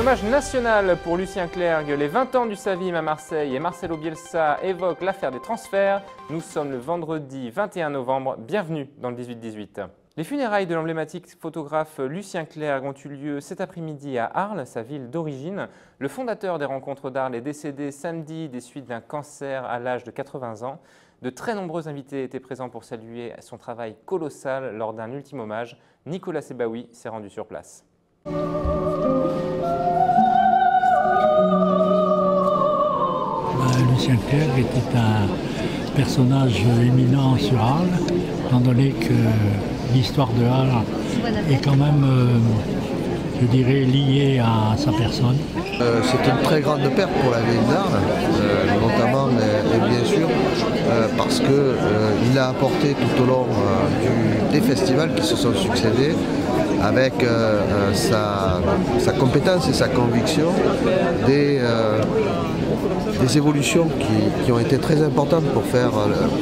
hommage national pour Lucien Clergue, les 20 ans du Savim à Marseille et Marcelo Bielsa évoquent l'affaire des transferts. Nous sommes le vendredi 21 novembre, bienvenue dans le 18-18. Les funérailles de l'emblématique photographe Lucien Clergue ont eu lieu cet après-midi à Arles, sa ville d'origine. Le fondateur des Rencontres d'Arles est décédé samedi des suites d'un cancer à l'âge de 80 ans. De très nombreux invités étaient présents pour saluer son travail colossal lors d'un ultime hommage. Nicolas Sebaoui s'est rendu sur place. Lucien Clergue était un personnage éminent sur Arles, étant donné que l'histoire de Arles est quand même, je dirais, liée à sa personne. C'est une très grande perte pour la ville d'Arles, notamment et bien sûr parce qu'il a apporté tout au long des festivals qui se sont succédés avec sa compétence et sa conviction des évolutions qui ont été très importantes pour faire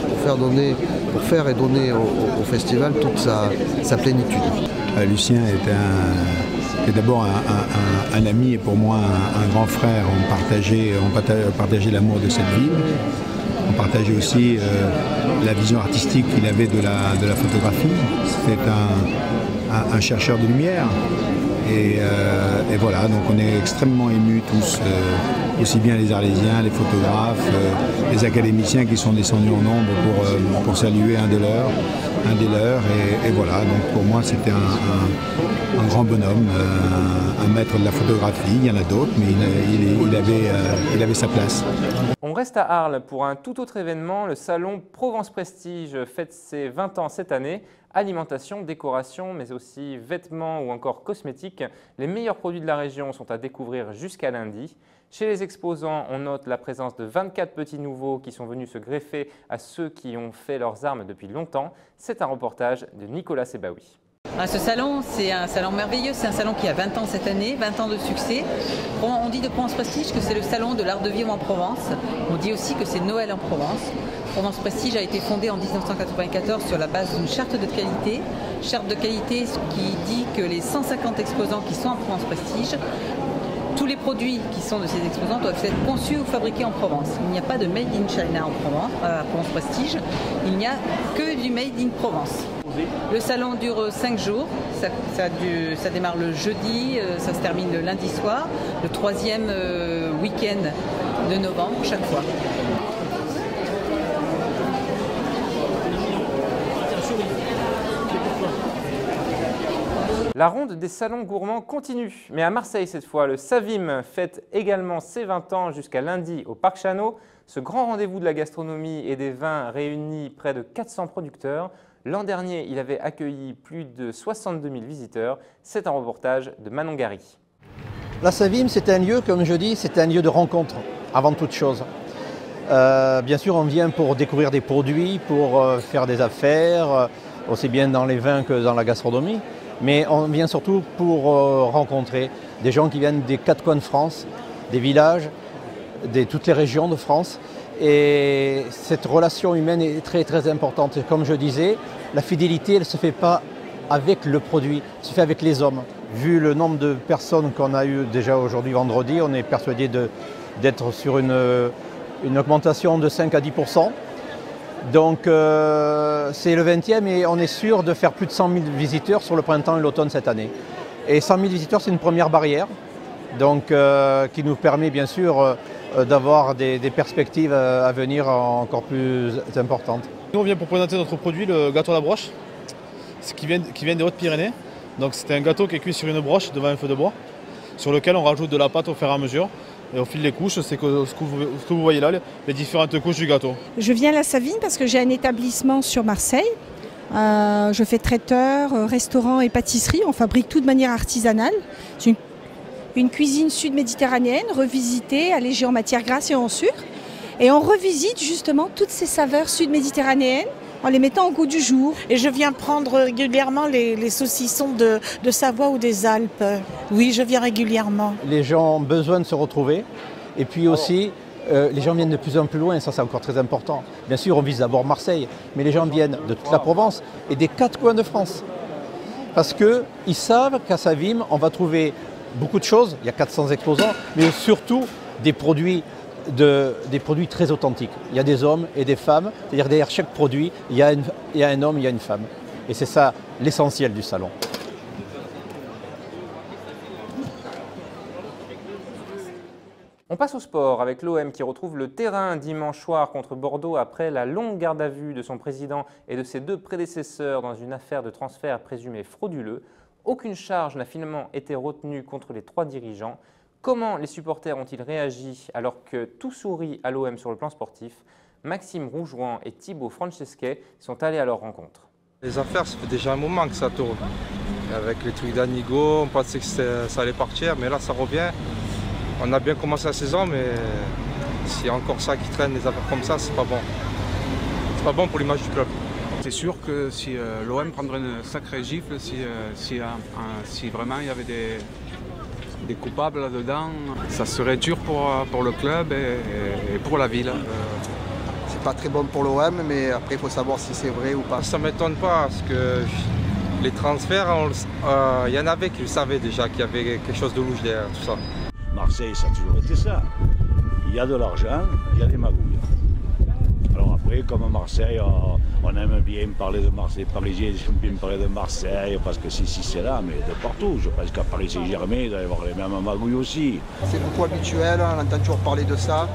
et donner au festival toute sa plénitude. Lucien est d'abord un ami et pour moi un grand frère. On partageait l'amour de cette ville. On partageait aussi la vision artistique qu'il avait de la photographie. C'était un chercheur de lumière. Et voilà, donc on est extrêmement émus tous, aussi bien les Arlésiens, les photographes, les académiciens qui sont descendus en nombre pour saluer un des leurs. Et voilà, donc pour moi c'était un grand bonhomme, un maître de la photographie. Il y en a d'autres, mais il avait sa place. On reste à Arles pour un tout autre événement. Le salon Provence Prestige fête ses 20 ans cette année. Alimentation, décoration, mais aussi vêtements ou encore cosmétiques. Les meilleurs produits de la région sont à découvrir jusqu'à lundi. Chez les exposants, on note la présence de 24 petits nouveaux qui sont venus se greffer à ceux qui ont fait leurs armes depuis longtemps. C'est un reportage de Nicolas Sebaoui. Ce salon, c'est un salon merveilleux, c'est un salon qui a 20 ans cette année, 20 ans de succès. On dit de Provence Prestige que c'est le salon de l'art de vivre en Provence. On dit aussi que c'est Noël en Provence. Provence Prestige a été fondée en 1994 sur la base d'une charte de qualité. Charte de qualité qui dit que les 150 exposants qui sont en Provence Prestige, tous les produits qui sont de ces exposants doivent être conçus ou fabriqués en Provence. Il n'y a pas de Made in China en Provence, à Provence Prestige. Il n'y a que du Made in Provence. Le salon dure 5 jours, ça démarre le jeudi, ça se termine le lundi soir, le 3e week-end de novembre chaque fois. La ronde des salons gourmands continue, mais à Marseille cette fois, le Savim fête également ses 20 ans jusqu'à lundi au Parc Chano. Ce grand rendez-vous de la gastronomie et des vins réunit près de 400 producteurs. L'an dernier, il avait accueilli plus de 62 000 visiteurs. C'est un reportage de Manon Gary. La Savim, c'est un lieu, comme je dis, c'est un lieu de rencontre, avant toute chose. Bien sûr, on vient pour découvrir des produits, pour faire des affaires, aussi bien dans les vins que dans la gastronomie. Mais on vient surtout pour rencontrer des gens qui viennent des 4 coins de France, des villages, de toutes les régions de France. Et cette relation humaine est très très importante. Et comme je disais, la fidélité, elle ne se fait pas avec le produit, elle se fait avec les hommes. Vu le nombre de personnes qu'on a eu déjà aujourd'hui vendredi, on est persuadé d'être sur une augmentation de 5 à 10%. Donc c'est le 20e et on est sûr de faire plus de 100 000 visiteurs sur le printemps et l'automne cette année. Et 100 000 visiteurs, c'est une première barrière, donc qui nous permet bien sûr d'avoir des perspectives à venir encore plus importantes. Nous on vient pour présenter notre produit, le gâteau à la broche, qui vient des Hautes-Pyrénées. Donc c'est un gâteau qui est cuit sur une broche devant un feu de bois, sur lequel on rajoute de la pâte au fur et à mesure. Et au fil des couches, c'est ce que vous voyez là, les différentes couches du gâteau. Je viens à la Savine parce que j'ai un établissement sur Marseille. Je fais traiteur, restaurant et pâtisserie. On fabrique tout de manière artisanale. C'est une cuisine sud-méditerranéenne revisitée, allégée en matière grasse et en sucre. Et on revisite justement toutes ces saveurs sud-méditerranéennes en les mettant au goût du jour. Et je viens prendre régulièrement les saucissons de Savoie ou des Alpes. Oui, je viens régulièrement. Les gens ont besoin de se retrouver et puis aussi les gens viennent de plus en plus loin, ça c'est encore très important. Bien sûr on vise d'abord Marseille, mais les gens viennent de toute la Provence et des 4 coins de France. Parce qu'ils savent qu'à Savim on va trouver beaucoup de choses, il y a 400 exposants, mais surtout des produits très authentiques. Il y a des hommes et des femmes, c'est-à-dire derrière chaque produit, il y a un homme, il y a une femme. Et c'est ça l'essentiel du salon. On passe au sport avec l'OM qui retrouve le terrain dimanche soir contre Bordeaux après la longue garde à vue de son président et de ses 2 prédécesseurs dans une affaire de transfert présumé frauduleux. Aucune charge n'a finalement été retenue contre les 3 dirigeants. Comment les supporters ont-ils réagi alors que tout sourit à l'OM sur le plan sportif? Maxime Rougeouan et Thibaut Francesquet sont allés à leur rencontre. Les affaires, ça fait déjà un moment que ça tourne. Avec les trucs d'Anigo, on pensait que ça allait partir, mais là ça revient. On a bien commencé la saison, mais s'il y a encore ça qui traîne, des affaires comme ça, c'est pas bon. C'est pas bon pour l'image du club. C'est sûr que si l'OM prendrait une sacrée gifle, si vraiment il y avait des coupables là-dedans, ça serait dur pour le club et pour la ville. C'est pas très bon pour l'OM, mais après il faut savoir si c'est vrai ou pas. Ça ne m'étonne pas, parce que les transferts, il y en avait qui le savaient déjà, qu'il y avait quelque chose de louche derrière tout ça. Marseille, ça a toujours été ça. Il y a de l'argent, il y a des magouilles. Alors après, comme à Marseille, on aime bien parler de Marseille, les Parisiens aiment bien parler de Marseille, parce que si c'est là, mais de partout. Je pense qu'à Paris Saint-Germain, il doit y avoir les mêmes magouilles aussi. C'est beaucoup habituel, on entend toujours parler de ça.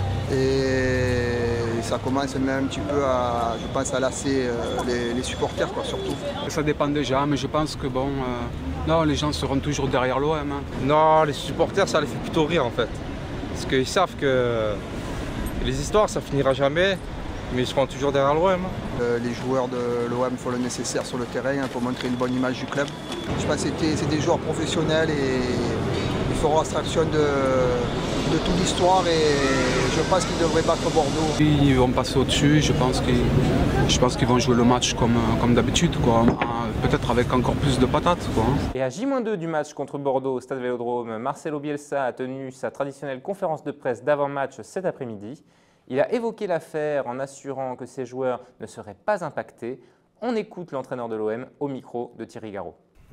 Et ça commence même un petit peu à, je pense, à lasser les supporters, quoi, surtout. Ça dépend des gens, mais je pense que bon, non, les gens seront toujours derrière l'OM. Hein. Non, les supporters, ça les fait plutôt rire en fait. Parce qu'ils savent que les histoires, ça finira jamais, mais ils seront toujours derrière l'OM. Les joueurs de l'OM font le nécessaire sur le terrain pour montrer une bonne image du club. Je pense que c'est des joueurs professionnels et ils feront abstraction de toute l'histoire et je pense qu'ils devraient battre Bordeaux. Ils vont passer au-dessus, je pense qu'ils vont jouer le match comme d'habitude, peut-être avec encore plus de patates. Quoi. Et à J-2 du match contre Bordeaux au Stade Vélodrome, Marcelo Bielsa a tenu sa traditionnelle conférence de presse d'avant-match cet après-midi. Il a évoqué l'affaire en assurant que ses joueurs ne seraient pas impactés. On écoute l'entraîneur de l'OM au micro de Thierry Garot.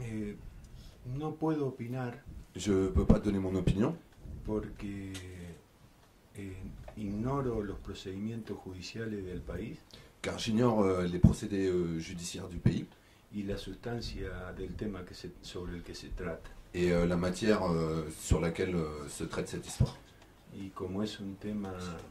Je ne peux pas donner mon opinion. Porque ignoro los procedimientos judiciales del país. Car j'ignore les procédés judiciaires du pays. Y la sustancia del tema sobre el que se trata. Et la matière sur laquelle se traite cette histoire. Y como es un tema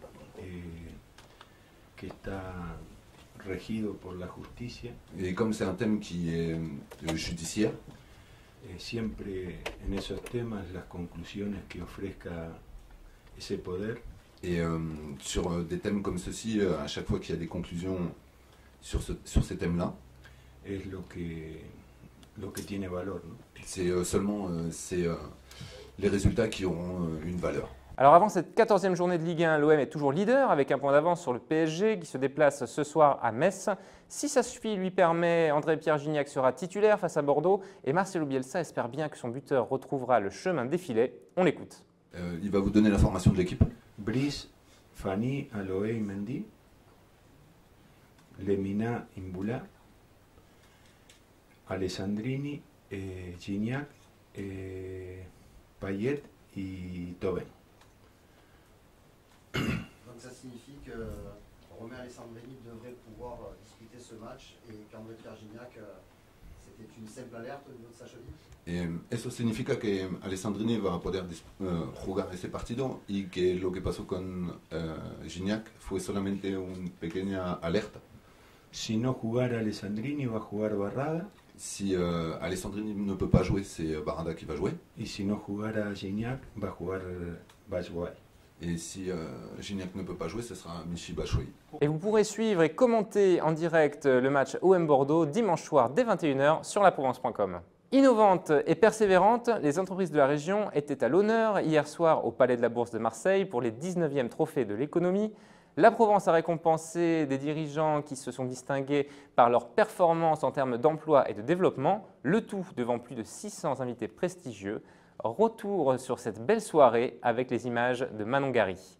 que está regido por la justicia. Et comme c'est un thème qui est judiciaire. Siempre en esos temas las conclusiones que ofrezca ese poder. Et sur des thèmes comme ceci, à chaque fois qu'il y a des conclusions sur ces thèmes-là, es lo que tiene valor, ¿no? C'est seulement les résultats qui auront une valeur. Alors avant cette 14e journée de Ligue 1, l'OM est toujours leader avec un point d'avance sur le PSG qui se déplace ce soir à Metz. Si sa suffit lui permet, André-Pierre Gignac sera titulaire face à Bordeaux et Marcelo Bielsa espère bien que son buteur retrouvera le chemin des filets. On l'écoute. Il va vous donner la formation de l'équipe. Brice, Fanny, Aloé, Mendy, Lemina, Imbula, Alessandrini, Gignac, Payet et Thauvin. Donc ça signifie que Romain Alessandrini devrait pouvoir disputer ce match et qu'André-Pierre Gignac, c'était une simple alerte au niveau de sa cheville. Eso significa que Alessandrini va poder jugar ese partido y que lo que pasó con Gignac fue solamente una pequeña alerta. Si no jugara Alessandrini, va a jugar Barrada. Si Alessandrini ne peut pas jouer, c'est Barrada qui va jouer. Y si no jugara Gignac, va a jugar Batshuayi. Et si Gignac ne peut pas jouer, ce sera Michy Batshuayi. Et vous pourrez suivre et commenter en direct le match OM Bordeaux dimanche soir dès 21h sur laprovence.com. Innovantes et persévérantes, les entreprises de la région étaient à l'honneur hier soir au Palais de la Bourse de Marseille pour les 19e trophées de l'économie. La Provence a récompensé des dirigeants qui se sont distingués par leur performance en termes d'emploi et de développement, le tout devant plus de 600 invités prestigieux. Retour sur cette belle soirée avec les images de Manon Gary.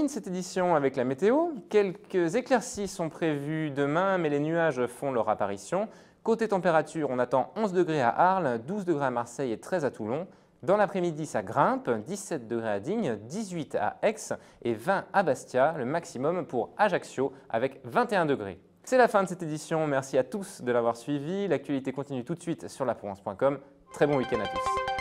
termine cette édition avec la météo. Quelques éclaircies sont prévues demain, mais les nuages font leur apparition. Côté température, on attend 11 degrés à Arles, 12 degrés à Marseille et 13 à Toulon. Dans l'après-midi, ça grimpe, 17 degrés à Digne, 18 à Aix et 20 à Bastia, le maximum pour Ajaccio avec 21 degrés. C'est la fin de cette édition, merci à tous de l'avoir suivi. L'actualité continue tout de suite sur laprovence.com. Très bon week-end à tous.